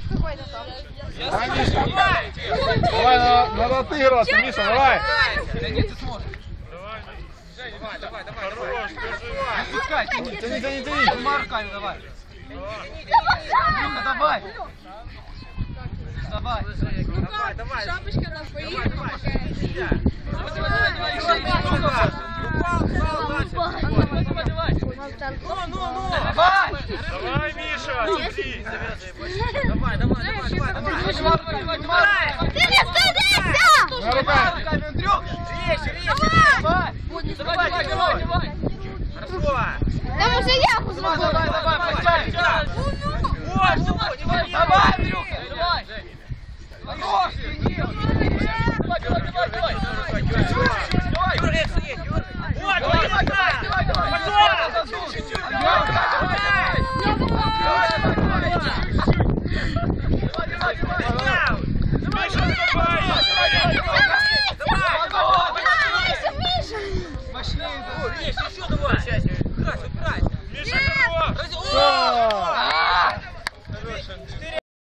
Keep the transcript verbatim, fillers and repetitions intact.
какой-то там. Давай, Миша. Давай, надо, надо отыгрываться, Миша, давай. Да нет, ты сможешь. Давай, давай, давай. Хорош, Не отпускай, тяни. Тяни, тяни, тяни. Двумя руками давай. Андрюха, давай. Давай. Давай, давай. Шапочка нам поехала. Давай, давай, давай, давай. Давай, давай. Ну, ну, ну. Давай. Давай, Миша, иди. Давай, давай, давай, давай, давай. Давай. На руках. Руками, Андрюх. Режь, режь. Давай. Давай, давай, давай, давай. Хорошо. Там уже яху Давай, зробили. давай, давай, подтягивай. Ой, ну, не победа. Давай, Андрюха, давай. Хорош, тяни. Давай, давай, давай, давай. Давай. Дергай, Сергей, дергай. Вот, Давай, давай, давай, давай, давай. Миша, давай.